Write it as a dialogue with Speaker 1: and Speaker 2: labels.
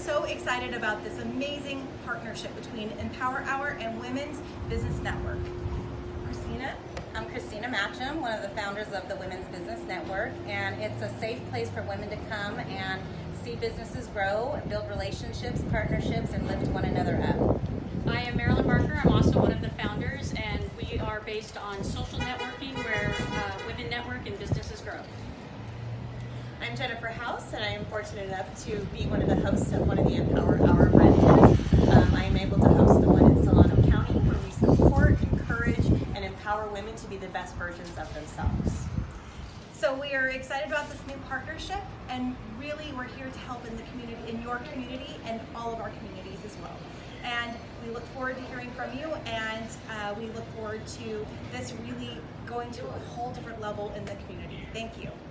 Speaker 1: so excited about this amazing partnership between Empower Hour and Women's Business Network. Christina?
Speaker 2: I'm Christina Matcham, one of the founders of the Women's Business Network, and it's a safe place for women to come and see businesses grow, build relationships, partnerships, and lift one another up.
Speaker 3: I am Marilyn. I'm also one of the founders, and we are based on social networking where women network and businesses grow.
Speaker 4: I'm Jennifer House, and I am fortunate enough to be one of the hosts of one of the Empower Hour branches. I am able to host the one in Solano County, where we support, encourage, and empower women to be the best versions of themselves.
Speaker 1: So we are excited about this new partnership, and really we're here to help in the community, in your community, and all of our communities as well. And we look forward to hearing from you, and we look forward to this really going to a whole different level in the community. Thank you.